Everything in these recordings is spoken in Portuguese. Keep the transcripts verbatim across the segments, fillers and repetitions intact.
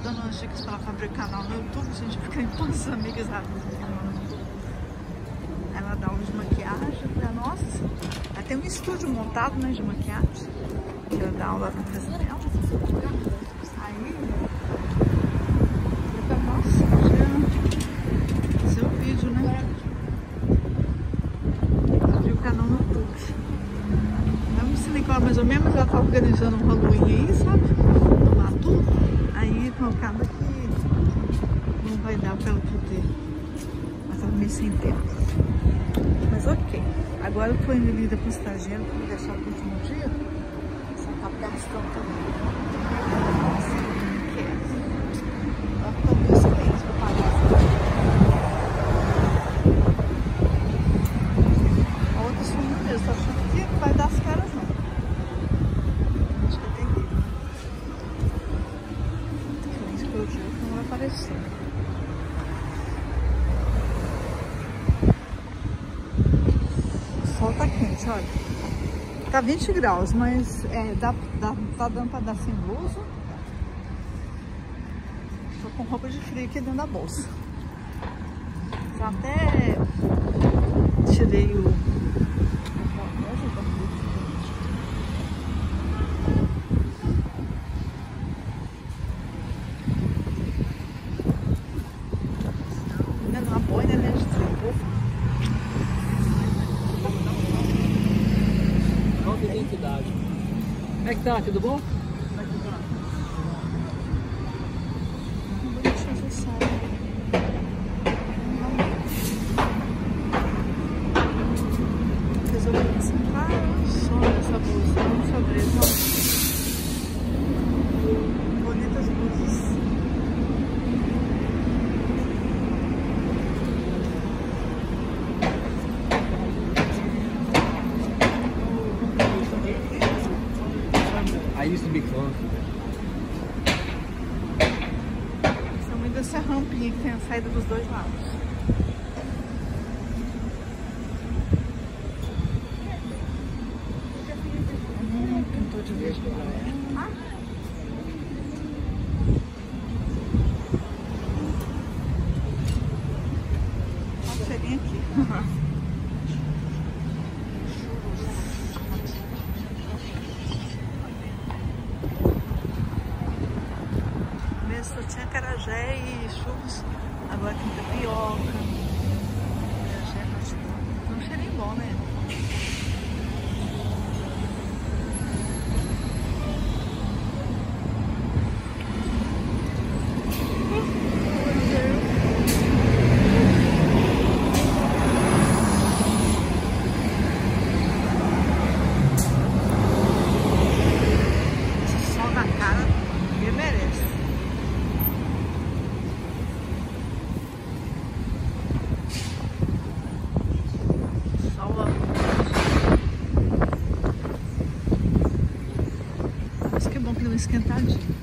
dando umas dicas para abrir canal no YouTube, a gente fica em todas as amigas rápidas. Ela dá aula de maquiagem pra nós. Ela tem um estúdio montado, né, de maquiagem. Ela dá aula na casa dela. Aí, pra nossa, fazer o vídeo, né? Abrir o canal no YouTube. Eu não sei nem qual mais ou menos, mas ela tá organizando um Halloween aí, sabe? No Matu. Aí, não, acaba que não vai dar pra ela poder. Mas ela meio sem tempo. Mas ok. Agora eu tô indo ali da postageira pra me deixar pro último dia. Só tá gastando também. Nossa, não quero. Ela tá com os clientes pra pagar. A outra sumiu mesmo. Tô achando que não vai dar as caras, não. Acho que eu tenho que ir. Cliente pelo dia que não vai aparecer. Tá quente, olha. Tá vinte graus, mas é, dá, dá, tá dando pra dar sem blusa. Tô com roupa de frio aqui dentro da bolsa. Já até tirei o... Ainda não apoia, né, de tripô. Identidade. Como é que tá? Tudo bom? Como é que tá? Bonitinho essa saia. Resolvi comprar só essa blusa, não sobre não. Bonitas blusas. I used to be close. São muito dessa rampinha que tem a saída dos dois lados. Hum, pintou de verde. Ah. Olha a feirinha aqui. Só tinha acarajé e churros, agora tem tapioca, acarajé, pastel. Tem um cheirinho bom, né? Esse sol na cara, ninguém merece. Mas que bom que deu uma esquentadinha.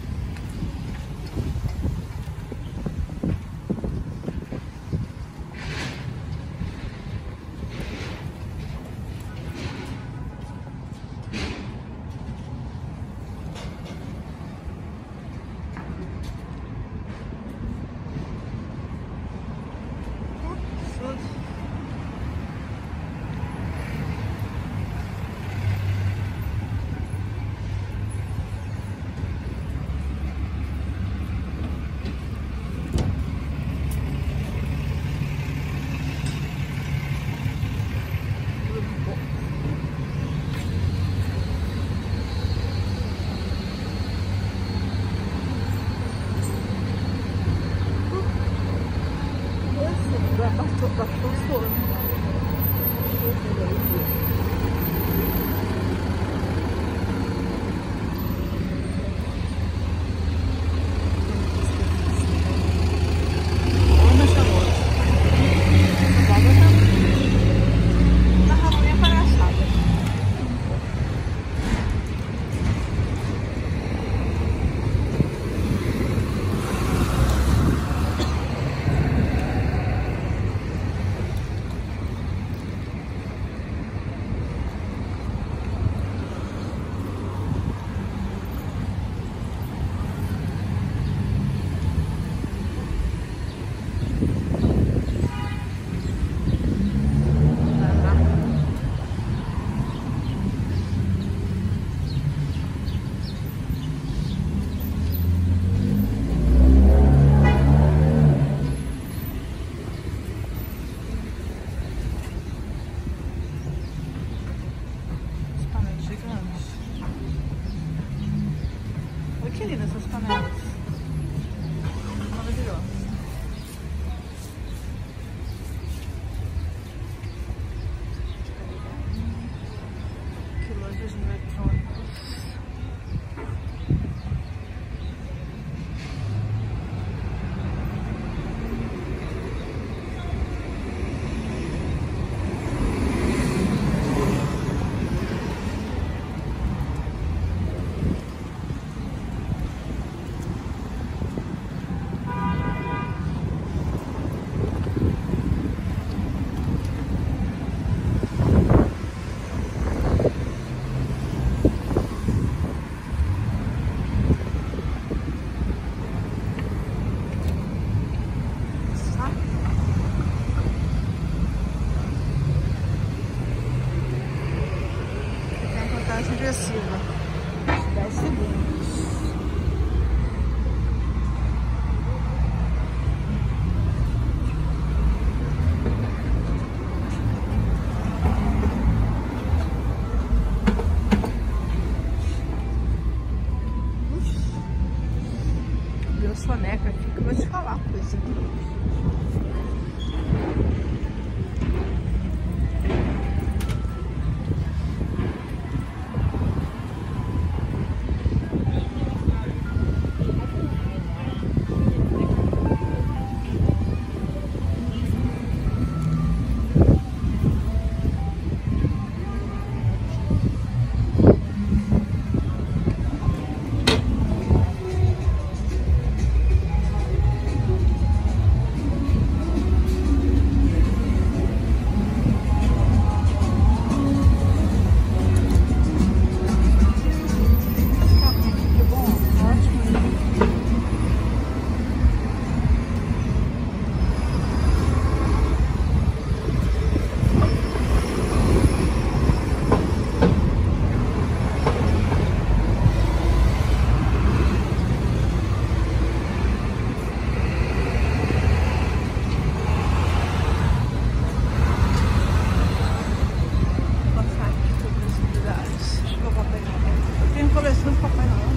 Baixou, baixou o sono. agressiva. dez segundos. Deu soneca aqui que eu vou te falar uma coisa. Coleção do Papai Noel.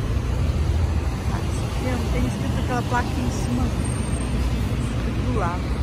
Tem escrito aquela placa em cima do lado.